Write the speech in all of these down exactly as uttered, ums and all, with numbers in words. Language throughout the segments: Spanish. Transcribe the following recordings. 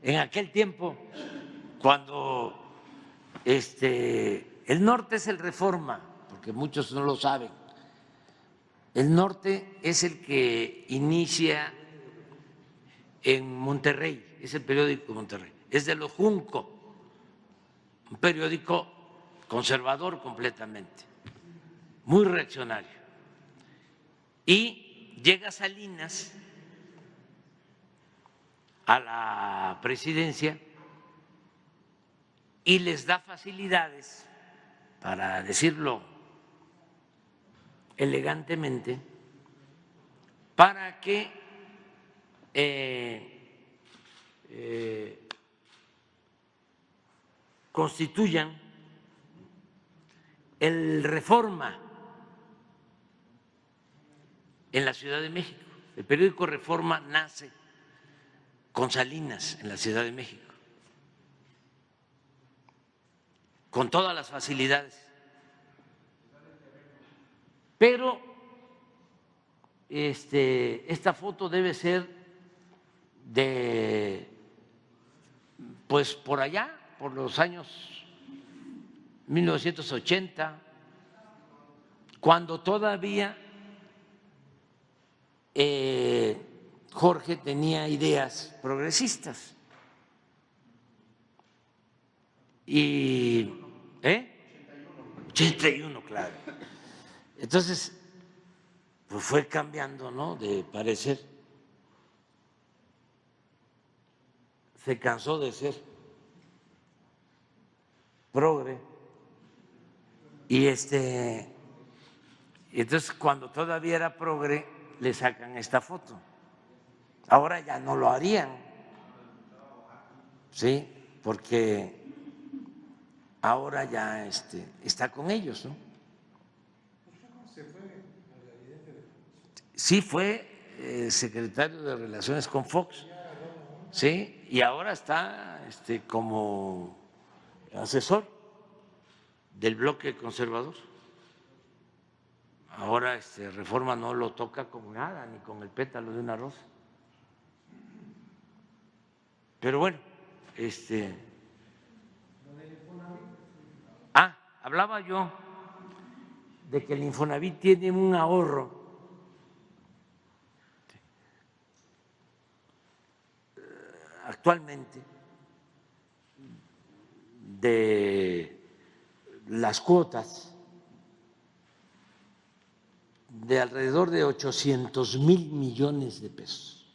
en aquel tiempo, cuando este, el norte es el Reforma, porque muchos no lo saben, el norte es el que inicia en Monterrey, es el periódico Monterrey, es de los Junco, un periódico conservador completamente, muy reaccionario. Y llega Salinas a la presidencia y les da facilidades, para decirlo elegantemente, para que eh, eh, constituyan el Reforma en la Ciudad de México. El periódico Reforma nace con Salinas en la Ciudad de México, con todas las facilidades. Pero este, esta foto debe ser de, pues por allá, por los años mil novecientos ochenta, cuando todavía eh, Jorge tenía ideas progresistas. Y, ¿eh? ochenta y uno, claro. Entonces, pues fue cambiando, ¿no?, de parecer. Se cansó de ser progre. Y este, entonces cuando todavía era progre, le sacan esta foto. Ahora ya no lo harían, ¿sí? Porque ahora ya este, está con ellos, ¿no? Sí fue eh, secretario de Relaciones con Fox, sí, y ahora está este, como asesor del bloque conservador. Ahora este, Reforma no lo toca con nada, ni con el pétalo de una rosa. Pero bueno, este. Ah, hablaba yo de que el Infonavit tiene un ahorro actualmente de las cuotas de alrededor de ochocientos mil millones de pesos.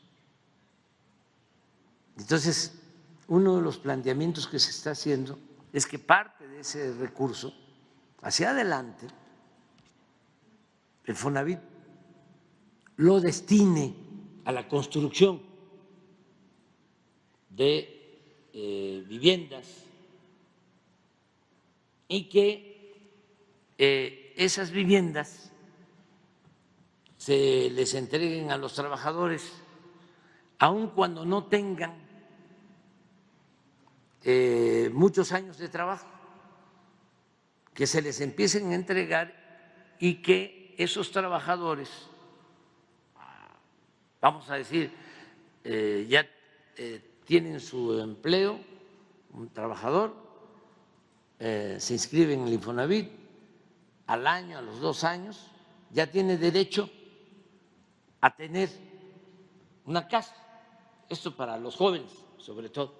Entonces, uno de los planteamientos que se está haciendo es que parte de ese recurso hacia adelante el Fonavit lo destine a la construcción de eh, viviendas y que eh, esas viviendas se les entreguen a los trabajadores aun cuando no tengan eh, muchos años de trabajo, que se les empiecen a entregar y que esos trabajadores, vamos a decir, eh, ya eh, tienen su empleo, un trabajador, eh, se inscribe en el Infonavit, al año, a los dos años, ya tiene derecho a tener una casa. Esto para los jóvenes, sobre todo.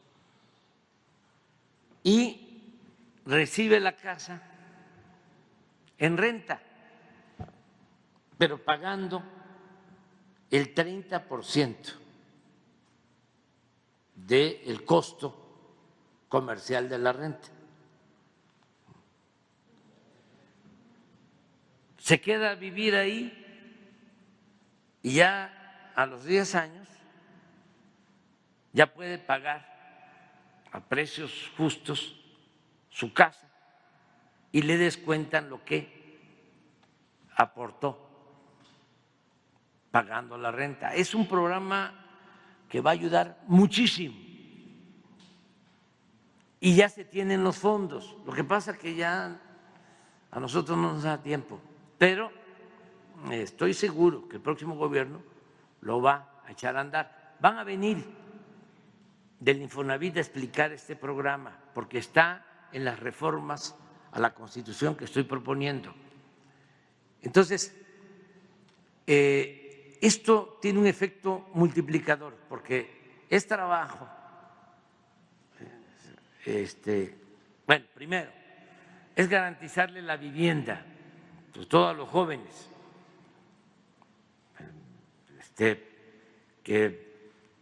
Y recibe la casa en renta, pero pagando el treinta por ciento del costo comercial de la renta. Se queda a vivir ahí y ya a los diez años ya puede pagar a precios justos su casa y le descuentan lo que aportó pagando la renta. Es un programa que va a ayudar muchísimo y ya se tienen los fondos. Lo que pasa es que ya a nosotros no nos da tiempo, pero estoy seguro que el próximo gobierno lo va a echar a andar. Van a venir del Infonavit a explicar este programa, porque está en las reformas a la Constitución que estoy proponiendo. Entonces, eh, esto tiene un efecto multiplicador, porque es trabajo. Este, bueno, primero, es garantizarle la vivienda a todos los jóvenes este, que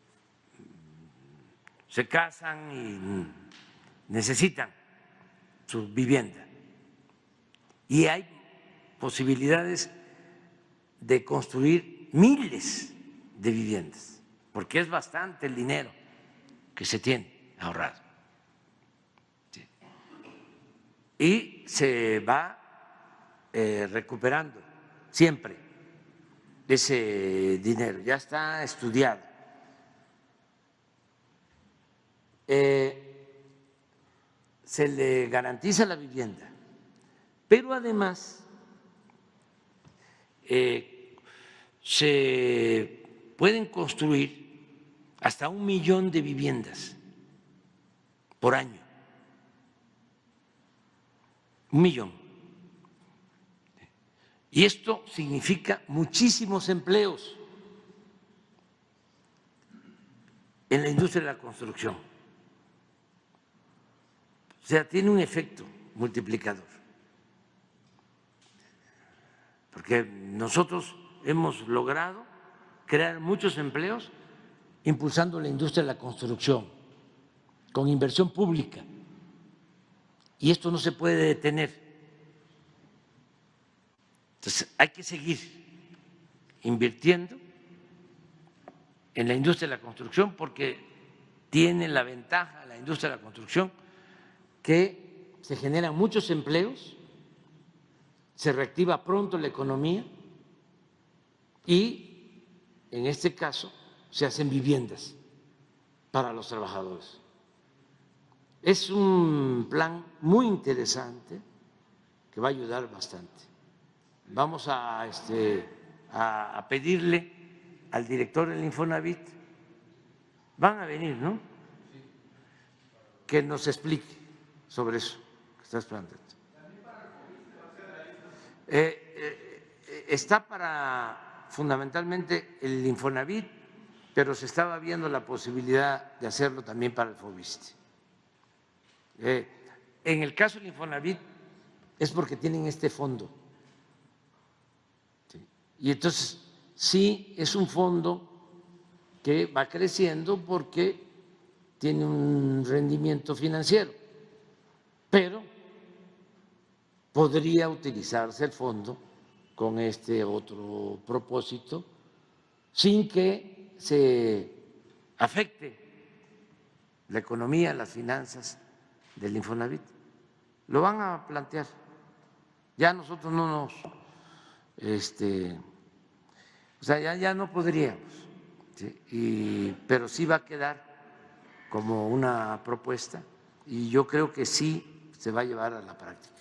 se casan y necesitan su vivienda. Y hay posibilidades de construir miles de viviendas, porque es bastante el dinero que se tiene ahorrado. Sí. Y se va eh, recuperando siempre ese dinero, ya está estudiado. Eh, se le garantiza la vivienda, pero además eh, se pueden construir hasta un millón de viviendas por año, un millón. Y esto significa muchísimos empleos en la industria de la construcción. O sea, tiene un efecto multiplicador, porque nosotros hemos logrado crear muchos empleos impulsando la industria de la construcción con inversión pública, y esto no se puede detener. Entonces, hay que seguir invirtiendo en la industria de la construcción, porque tiene la ventaja la industria de la construcción que se generan muchos empleos, se reactiva pronto la economía y, en este caso, se hacen viviendas para los trabajadores. Es un plan muy interesante que va a ayudar bastante. Vamos a, este, a, a pedirle al director del Infonavit, van a venir, ¿no?, que nos explique sobre eso que estás planteando. Eh, eh, está para fundamentalmente el Infonavit, pero se estaba viendo la posibilidad de hacerlo también para el Fobiste. Eh, en el caso del Infonavit es porque tienen este fondo, ¿sí? Y entonces sí es un fondo que va creciendo porque tiene un rendimiento financiero, pero podría utilizarse el fondo con este otro propósito sin que se afecte la economía, las finanzas del Infonavit. Lo van a plantear. Ya nosotros no nos, este, o sea, ya, ya no podríamos, ¿sí? Y, pero sí va a quedar como una propuesta y yo creo que sí se va a llevar a la práctica.